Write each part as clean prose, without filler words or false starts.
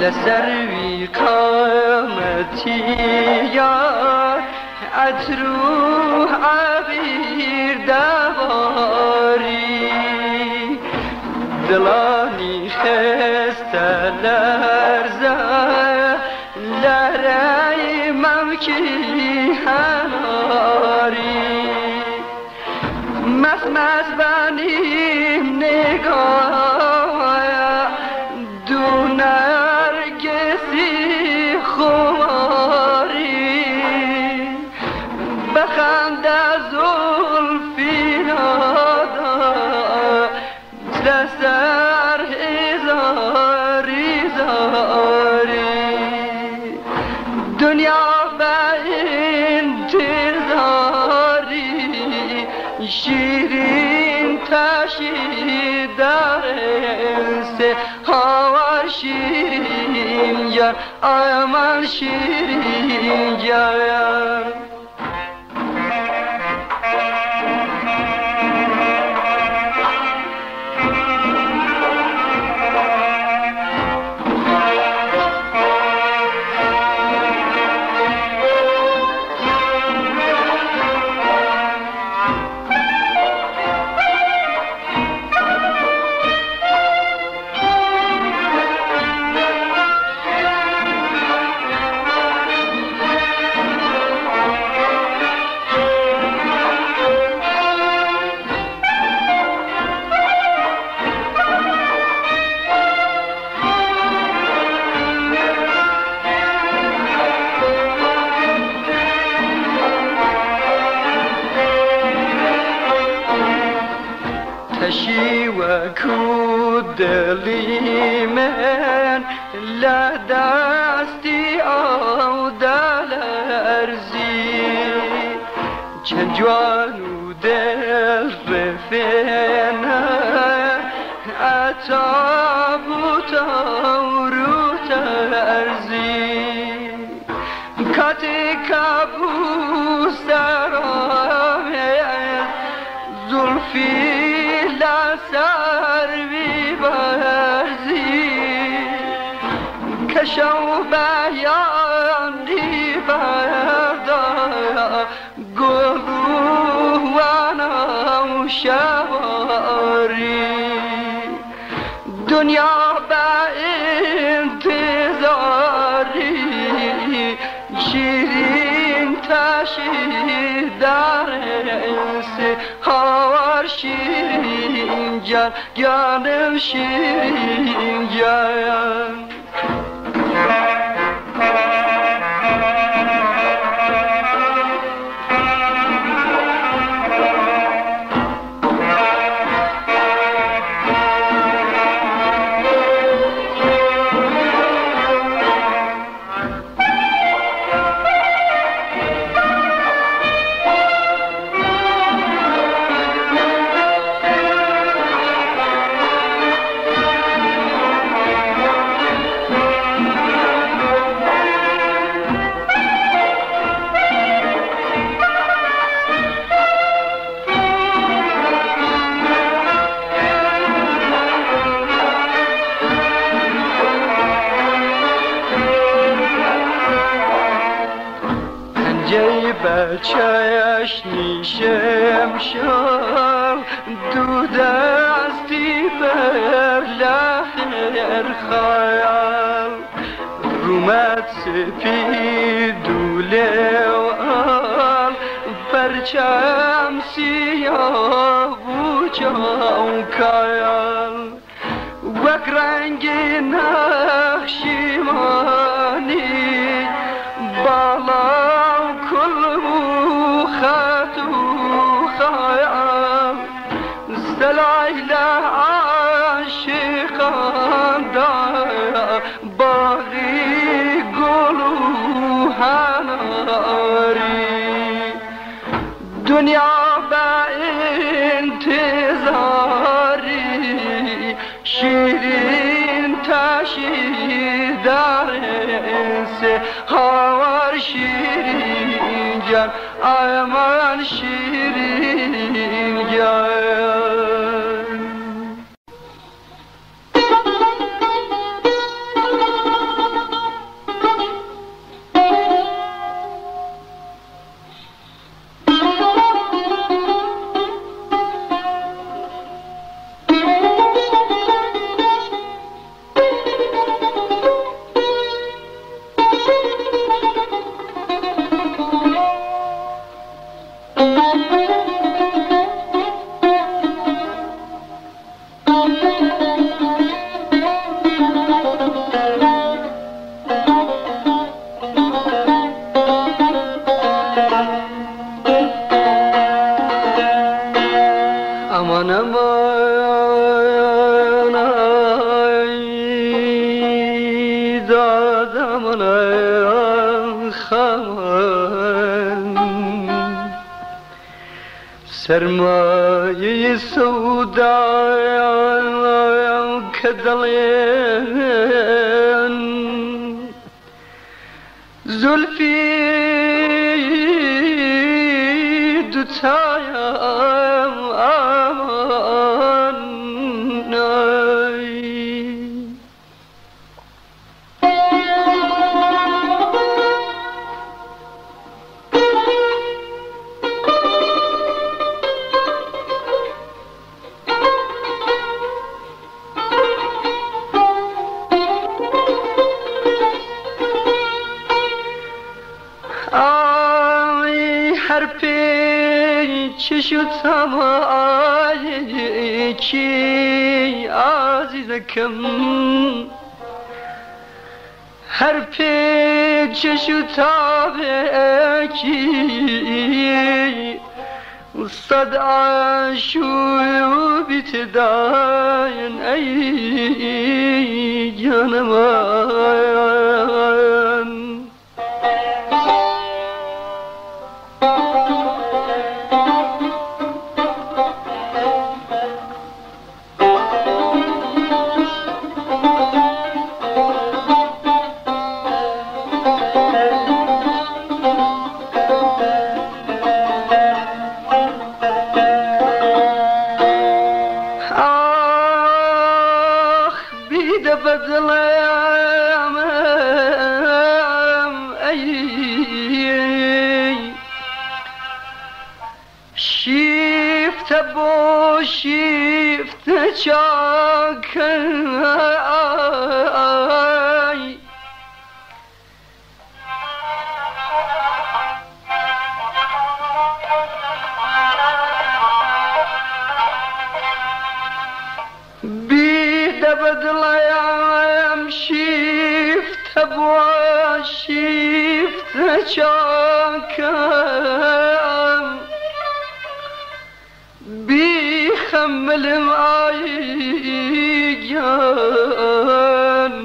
لسروی قامتی یار عطرو عبیر دواری دلانی خسته لرزه لرای ممکی هناری مسمز بنیم نگاه دو نرگسی خماری بخند زلفی نادا لسر هزاری زاری دنیا به انتظاری شیرین تشی در انسه هوا شیرین یار آمان شیرین یار تشی و کودلی من لدستی او دلرزی چند جوان و دل رفنه عطاب و تورو ترزی کتی کبوس درامه زلفی لسر بیبرزی کشو بیانی بردا گلوانم شواری دنیا به انتظاری شیرین تشی در انسی هوار شیرین جان جانم شیرین جان بچهش نیشم شد دو دستی بر لحر خیال رومت سپید و لوال پرچم سیاه و چوکایال وک رنگ نقشیمانی بالا سلایله عاشقان دار باغی گلو هناری دنیا به انتظاری شیرین تشی در انسه هوار شیرین جان آمان شیرین جان جان خمان سرمایه سودا که دلین زلفی دوتایم امان هر پیچ و تمایی کی عزیزکم هر پیچ و تابکی صد عاشو بیتداین ای جانمان بدلم ای شیفت با شیفت چاکن بدلم شیفت با شیفت چاکم بی خملم آیگان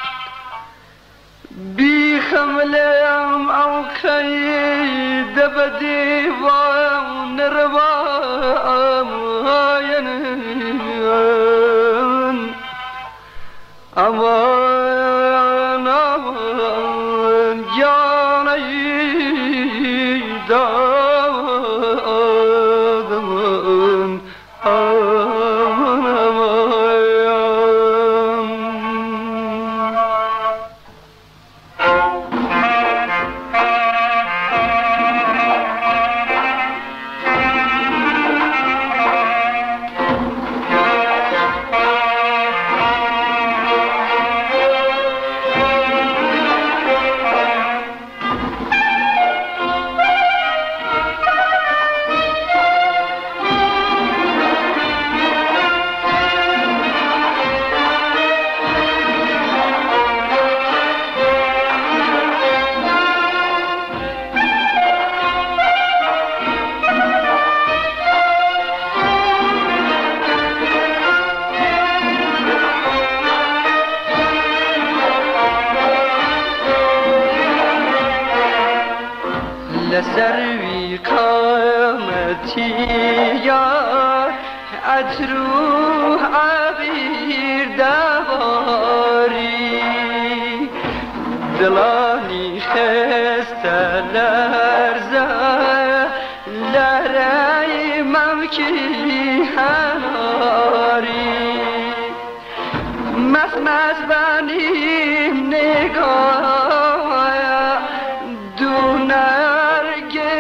بی خملم او خید بدی و نروام aman aman canayı dağımın aman aman لسروی قامتی یار عطرو عبیر دواری دلانی خسته لرزه لرای ممکی هناری مسمز بنیم نگاه دونه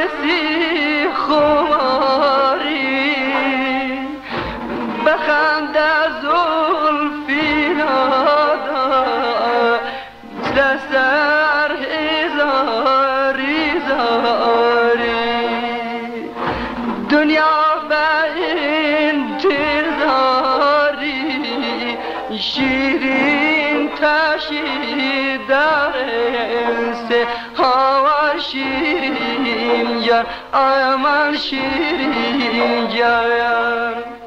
خماری بخنده زلفی نادا دستر هزاری زاری دنیا به انتظاری شیرین تشی در انسه هوا شیرین یار آمان شیرین یار